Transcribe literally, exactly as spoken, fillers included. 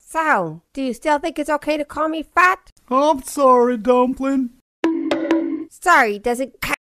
So, do you still think it's okay to call me fat? I'm sorry, Dumpling. Sorry doesn't